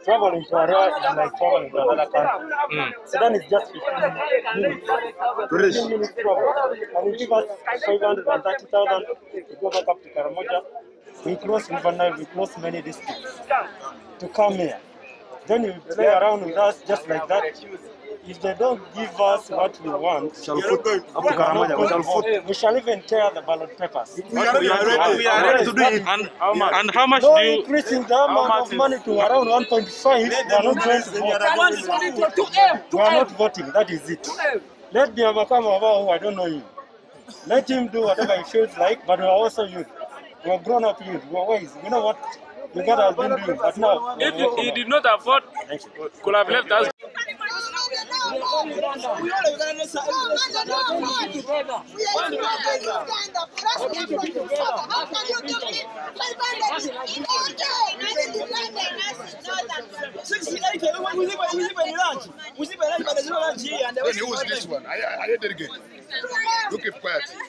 traveling to Arua is like traveling to another country. Sudan is just 15 minutes. 15 minutes travel. And you give us 530,000 to go back up to Karamoja. We cross River Nile, we cross many districts to come here. Then you play around with us just like that. If they don't give us what we want, we shall even tear the ballot papers. We are ready to do it. And how much no do you... increasing the amount of money to around 1.5, we are not going to vote. We are not voting, that is it. Let Biamakama, who I don't know him. Let him do whatever he feels like, but we are also youth. We are grown up youth, we are wise. We know what Uganda has been doing, but now... If he did not afford, could have left us. Who's this one? I delegate. Look at quiet.